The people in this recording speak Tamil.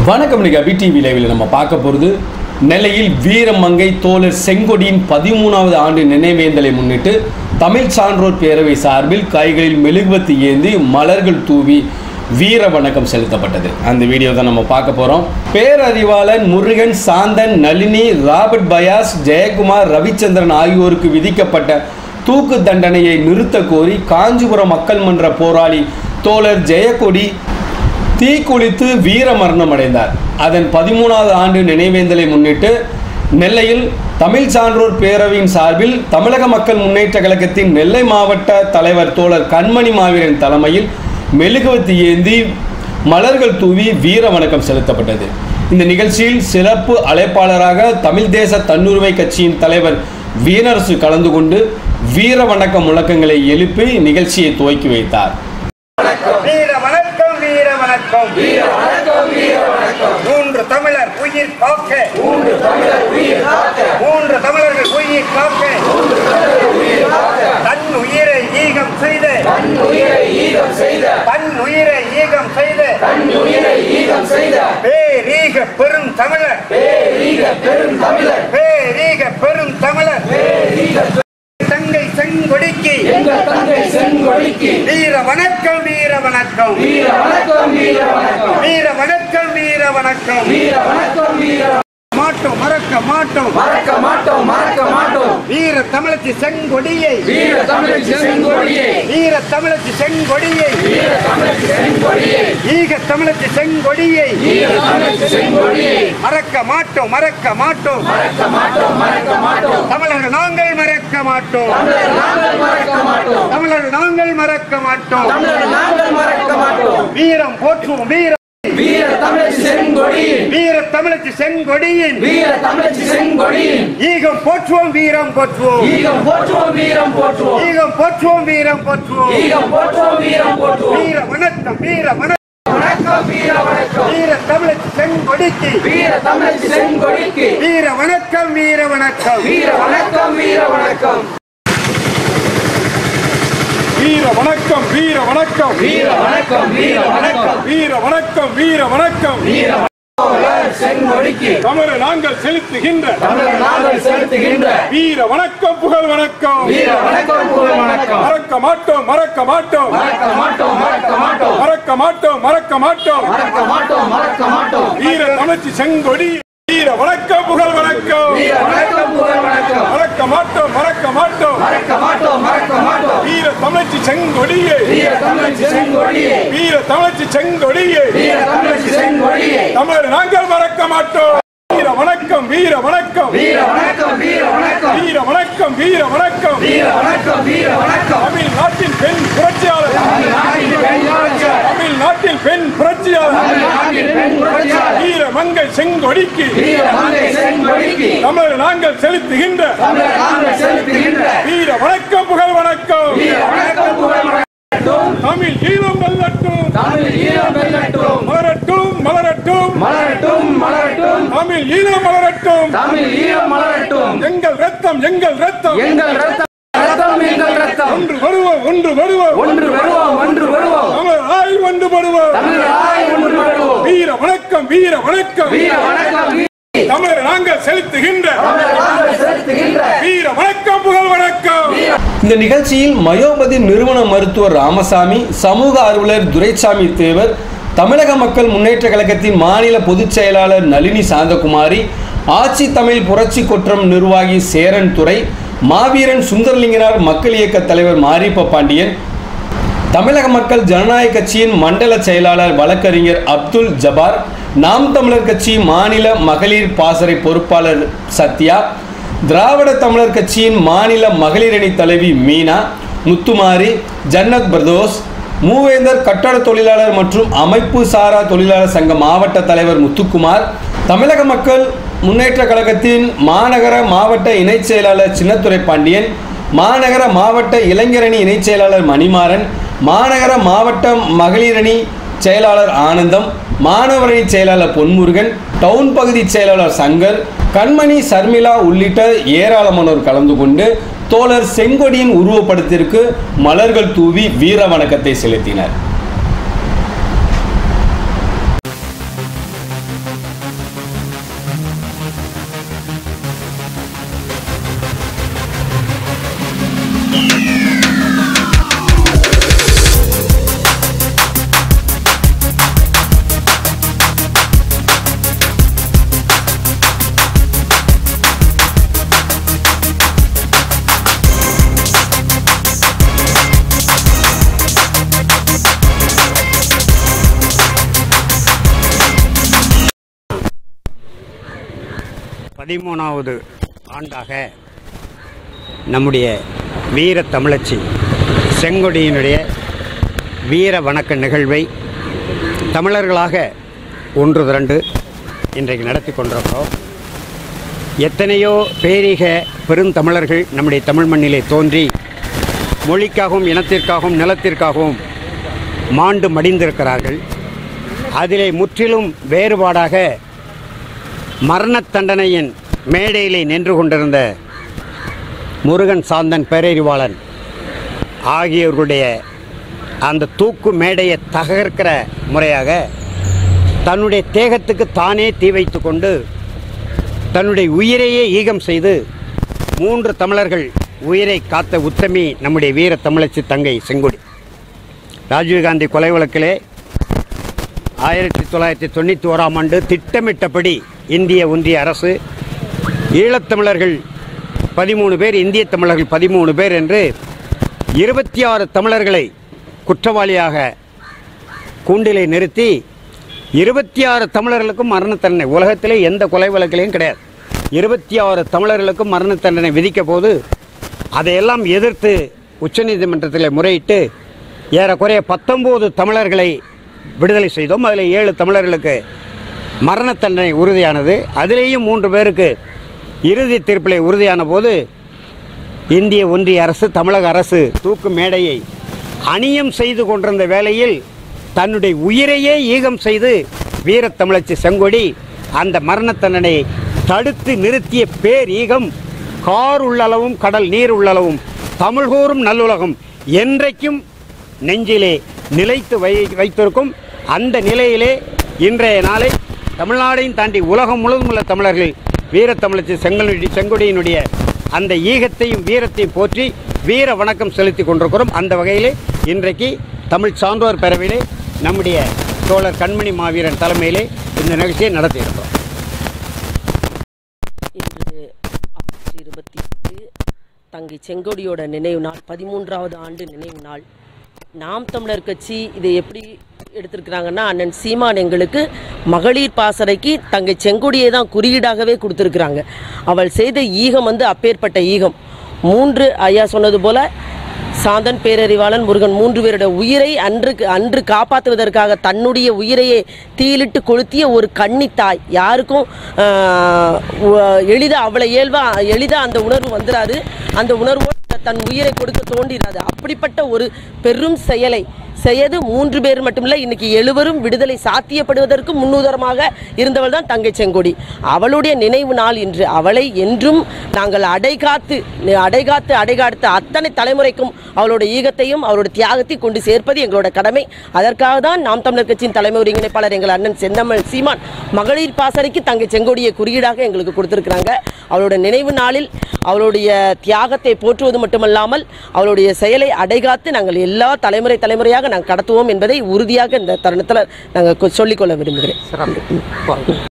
வணக்கம். BTV லைவில் நம்ம பார்க்க போகிறது நெல்லையில் வீரமங்கை தோழர் செங்கொடியின் 13வது ஆண்டு நினைவேந்தலை முன்னிட்டு தமிழ் சான்றோர் பேரவை சார்பில் கைகளில் மெழுகுவர்த்தி ஏந்தி மலர்கள் தூவி வீர வணக்கம் செலுத்தப்பட்டது. அந்த வீடியோ தான் நம்ம பார்க்க போகிறோம். பேரறிவாளன் முருகன், சாந்தன், நளினி, ராபர்ட் பயாஸ், ஜெயக்குமார், ரவிச்சந்திரன் ஆகியோருக்கு விதிக்கப்பட்ட தூக்கு தண்டனையை நிறுத்த கோரி காஞ்சிபுரம் மக்கள் மன்ற போராளி தோழர் ஜெயக்கொடி தீக்குளித்து வீர மரணம் அடைந்தார். அதன் 13வது ஆண்டு நினைவேந்தலை முன்னிட்டு நெல்லையில் தமிழ் சான்றோர் பேரவையின் சார்பில் தமிழக மக்கள் முன்னேற்ற கழகத்தின் நெல்லை மாவட்ட தலைவர் தோழர் கண்மணி மாவீரன் தலைமையில் மெழுகுவர்த்தி ஏந்தி மலர்கள் தூவி வீர வணக்கம் செலுத்தப்பட்டது. இந்த நிகழ்ச்சியில் சிறப்பு அழைப்பாளராக தமிழ் தேச தன்னுரிமை கட்சியின் தலைவர் வீரரசு கலந்து கொண்டு வீர வணக்க முழக்கங்களை எழுப்பி நிகழ்ச்சியை துவக்கி வைத்தார். மூன்று தமிழர் உயிர் காக்க, மூன்று தமிழர்கள் உயிர் காக்க, தன் உயிரை ஈகம் செய்த, தன் உயிரை ஈகம் செய்த பேரீக பெரும் தமிழர், பேரீக பெரும் தமிழர் தங்கை செங்கொடிக்கு வீர வணக்கம், வீர வணக்கம், வீர வணக்கம், வீர வணக்கம், வீர வணக்கம், வீர வணக்கம், வீர மாட்டோம், மறக்க மாட்டோம், மறக்க மாட்டோம், மறக்க மாட்டோம். வீர தமிழச்சி செங்கொடியை, வீர தமிழச்சி செங்கொடியை, வீர தமிழச்சி செங்கொடியை, வீர தமிழச்சி செங்கொடியை, ஈக தமிழச்சி செங்கொடியை, வீர தமிழச்சி செங்கொடியை மறக்க மாட்டோம், மறக்க மாட்டோம், மறக்க மாட்டோம், மறக்க மாட்டோம். தமிழர்கள் நாங்கள் மறக்க மாட்டோம், தமிழர்கள் நாங்கள் மறக்க மாட்டோம், தமிழர்கள் நாங்கள் மறக்க மாட்டோம், தமிழர்கள் நாங்கள் மறக்க மாட்டோம். வீரம் போற்றுவோம், வீர வீர தமிழச்சி செங்கொடியின், வீர தமிழச்சி செங்கொடியின், வீர தமிழச்சி செங்கொடியின் ஈகம் போற்றுவோம், வீரம் போற்றுவோம், ஈகம் போற்றுவோம், வீரம் போற்றுவோம், ஈகம் போற்றுவோம், வீரம் போற்றுவோம், ஈகம் போற்றுவோம், வீரம் போற்றுவோம். வீர வணக்கம், வீர வணக்கம், வீர வணக்கம், வீர தமிழச்சி செங்கொடிக்கு, வீர தமிழச்சி செங்கொடிக்கு வீர வணக்கம், வீர வணக்கம், வீர வணக்கம், வீர வணக்கம், வீர வணக்கம், வீர வணக்கம், வீர வணக்கம், வீர வணக்கம், வீர வணக்கம், வீர வணக்கம், வீர செங்கொடிக்கு தமிழர் நாங்கள் செலுத்துகின்ற, தமிழர் நாங்கள் செலுத்துகின்ற வீர வணக்கம், புகழ் வணக்கம், வீர வணக்கம், புகழ் வணக்கம். மறக்க மாட்டோம், மறக்க மாட்டோம், மறக்க மாட்டோம், மறக்க மாட்டோம், மறக்க மாட்டோம், மறக்க மாட்டோம், மறக்க மாட்டோம், மறக்க மாட்டோம். வீர தமிழச்சி செங்கொடி வீர வணக்கம், புகழ் வணக்கம், வீர வணக்கம், புகழ் வணக்கம். மறக்க மாட்டோம், மறக்க மாட்டோம், மறக்க மாட்டோம், மறக்க மாட்டோம். வீர தமிழச்சி செங்கொடியே, வீர தமிழச்சி செங்கொடியே, வீர தமிழச்சி செங்கொடியே, வீர தமிழச்சி செங்கொடியே தமிழர் நாங்கள் மறக்க மாட்டோம். வீர வணக்கம், வீர வணக்கம், வீர வணக்கம், வீர வணக்கம், வீர வணக்கம், வீர வணக்கம், வீர வணக்கம், வீர வணக்கம். தமிழ்நாட்டின் பெண் புரட்சியாளர், தமிழ்நாட்டில் பெண் புரட்சியாளர், வீரமங்கை செங்கொடிக்கு, வீரமங்கை செங்கொடிக்கு தமிழர் நாங்கள் செலுத்துகின்ற, தமிழர் நாங்கள் செலுத்துகின்ற வீர வணக்கம், புகழ் வணக்கம், வீர வணக்கம், புகழ் வணக்கம். தமிழ் ஈழம் வெல்லட்டும், தமிழ் ஈழம் வெல்லட்டும், மலரட்டும், மலரட்டும், மலரட்டும், மலரட்டும். தமிழ் ஈழம் மலரட்டும், தமிழ் ஈழம் மலரட்டும். எங்கள் ரத்தம், எங்கள் ரத்தம், எங்கள் ரத்தம், ரத்தம் எங்கள் ரத்தம். ஒன்று வருவோம், ஒன்று வருவோம், ஒன்று வருவோம், ஒன்று வருவோம். தமிழராய் ஒன்று வருவோம், தமிழராய் ஒன்று வருவோம். வீர வணக்கம், வீர வணக்கம், வீர வணக்கம். தமிழர் நாங்கள் செலுத்துகின்ற, தமிழர் நாங்கள் செலுத்துகின்ற வீர வணக்கம், புகழ் வணக்கம். இந்த நிகழ்ச்சியில் மயோபதி நிறுவன மருத்துவர் ராமசாமி, சமூக ஆர்வலர் துரைசாமி தேவர், தமிழக மக்கள் முன்னேற்ற கழகத்தின் மாநில பொதுச் செயலாளர் நளினி சாந்தகுமாரி, ஆட்சி தமிழ் புரட்சி குற்றம் நிர்வாகி சேரன் துரை, மாவீரன் சுந்தரலிங்கனார் மக்கள் இயக்க தலைவர் மாரியப்ப பாண்டியன், தமிழக மக்கள் ஜனநாயக கட்சியின் மண்டல செயலாளர் வழக்கறிஞர் அப்துல் ஜபார், நாம் தமிழர் கட்சி மாநில மகளிர் பாசறை பொறுப்பாளர் சத்யா, திராவிட தமிழர் கட்சியின் மாநில மகளிர் அணி தலைவி மீனா, முத்துமாரி, ஜன்னத் பிரதோஸ், மூவேந்தர் கட்டட தொழிலாளர் மற்றும் அமைப்பு சாரா தொழிலாளர் சங்க மாவட்ட தலைவர் முத்துக்குமார், தமிழக மக்கள் முன்னேற்ற கழகத்தின் மாநகர மாவட்ட இணைச் செயலாளர் சின்னத்துரை பாண்டியன், மாநகர மாவட்ட இளைஞரணி இணைச் செயலாளர் மணிமாறன், மாநகர மாவட்ட மகளிரணி செயலாளர் ஆனந்தம், மாணவரணி செயலாளர் பொன்முருகன், டவுன் பகுதி செயலாளர் சங்கர், கண்மணி சர்மிளா உள்ளிட்ட ஏராளமானோர் கலந்து கொண்டு தோழர் செங்கொடியின் உருவப்படத்திற்கு மலர்கள் தூவி வீர வணக்கத்தை செலுத்தினர். பதிமூணாவது ஆண்டாக நம்முடைய வீர தமிழச்சி செங்கொடியினுடைய வீர வணக்க நிகழ்வை தமிழர்களாக ஒன்று திரண்டு இன்றைக்கு நடத்தி கொண்டிருக்கிறோம். எத்தனையோ பேரிக பெருந்தமிழர்கள் நம்முடைய தமிழ் மண்ணிலே தோன்றி மொழிக்காகவும் இனத்திற்காகவும் நிலத்திற்காகவும் மாண்டு மடிந்திருக்கிறார்கள். அதிலே முற்றிலும் வேறுபாடாக மரண தண்டனையின் மேடையிலே நின்று கொண்டிருந்த முருகன் சாந்தன் பேரறிவாளன் ஆகியோர்களுடைய அந்த தூக்கு மேடையை தகர்க்கிற முறையாக தன்னுடைய தேகத்துக்கு தானே தீ வைத்து கொண்டு தன்னுடைய உயிரையே ஈகம் செய்து 3 தமிழர்கள் உயிரை காத்த உத்தமி நம்முடைய வீர தமிழச்சி தங்கை செங்கொடி. ராஜீவ்காந்தி கொலை வழக்கிலே 1991ஆம் ஆண்டு திட்டமிட்டபடி இந்திய ஒன்றிய அரசு ஈழத்தமிழர்கள் 13 பேர், இந்திய தமிழர்கள் 13 பேர் என்று 26 தமிழர்களை குற்றவாளியாக கூண்டிலே நிறுத்தி 26 தமிழர்களுக்கும் மரண தண்டனை, உலகத்திலே எந்த கொலை வழக்கிலையும் கிடையாது, 26 தமிழர்களுக்கும் மரண தண்டனை விதிக்க போது அதையெல்லாம் எதிர்த்து உச்சநீதிமன்றத்தில் முறையிட்டு ஏறக்குறைய 19 தமிழர்களை விடுதலை செய்தோம். அதில் 7 தமிழர்களுக்கு மரண தண்டனை உறுதியானது. அதிலேயும் 3 பேருக்கு இறுதி தீர்ப்பிலே உறுதியான போது இந்திய ஒன்றிய அரசு, தமிழக அரசு தூக்கு மேடையை அணியம் செய்து கொண்டிருந்த வேளையில் தன்னுடைய உயிரையே ஈகம் செய்து வீர தமிழச்சி செங்கொடி அந்த மரண தண்டனையை தடுத்து நிறுத்திய பேர் ஈகம் கார் உள்ளளவும் கடல் நீர் உள்ளளவும் தமிழ்கூறும் நல்லுலகம் என்றைக்கும் நெஞ்சிலே நிலைத்து வைத்திருக்கும். அந்த நிலையிலே இன்றைய நாளை தமிழ்நாடையும் தாண்டி உலகம் முழுவதும் உள்ள தமிழர்கள் வீர தமிழச்சி செங்கொடியினுடைய அந்த ஈகத்தையும் வீரத்தையும் போற்றி வீர வணக்கம் செலுத்தி கொண்டிருக்கிறோம். அந்த வகையிலே இன்றைக்கு தமிழ் சான்றோர் பேரவையிலே நம்முடைய தோழர் கண்மணி மாவீரன் தலைமையிலே இந்த நிகழ்ச்சியை நடத்தியிருக்கிறோம். இன்று ஆகஸ்ட் 28 தங்கை செங்கொடியோட நினைவு நாள், 13வது ஆண்டு நினைவு நாள். நாம் தமிழர் கட்சி இதை எப்படி எடுத்திருக்கிறாங்கன்னா, அண்ணன் சீமான் எங்களுக்கு மகளிர் பாசறைக்கு தங்கை செங்கொடியை தான் குறியீடாகவே கொடுத்துருக்குறாங்க. அவள் செய்த ஈகம் அப்பேற்பட்ட ஈகம். 3 ஐயா சொன்னது போல சாந்தன், பேரறிவாளன், முருகன் 3 பேருடைய உயிரை அன்று காப்பாற்றுவதற்காக தன்னுடைய உயிரையே தீயிலிட்டு கொளுத்திய ஒரு கன்னித்தாய். யாருக்கும் எளிதாக அந்த உணர்வு வந்துடாது. அந்த உணர்வோடு தன் உயிரை கொடுக்க தோன்றிடாது. அப்படிப்பட்ட ஒரு பெரும் செயலை செய்து 3 பேர் மட்டுமில்லை, இன்னைக்கு 7 விடுதலை சாத்தியப்படுவதற்கு முன்னுதாரணமாக இருந்தவள் தான் தங்கை செங்கொடி. அவளுடைய நினைவு நாள் இன்று. அவளை என்றும் நாங்கள் அடைகாத்து அத்தனை தலைமுறைக்கும் அவளுடைய ஈகத்தையும் அவளுடைய தியாகத்தையும் கொண்டு சேர்ப்பது எங்களோட கடமை. அதற்காக தான் நாம் தமிழர் கட்சியின் தலைமை ஒருங்கிணைப்பாளர் எங்கள் அண்ணன் செந்தமிழ் சீமான் மகளிர் பாசறைக்கு தங்கை செங்கொடியை குறியீடாக எங்களுக்கு கொடுத்திருக்கிறாங்க. அவளுடைய நினைவு நாளில் அவளுடைய தியாகத்தை போற்றுவது மட்டுமல்லாமல் அவளுடைய செயலை அடைகாத்து நாங்கள் எல்லா தலைமுறையாக நாங்கள் கடத்துவோம் என்பதை உறுதியாக இந்த தருணத்தில் நாங்கள் சொல்லிக்கொள்ள விரும்புகிறேன்.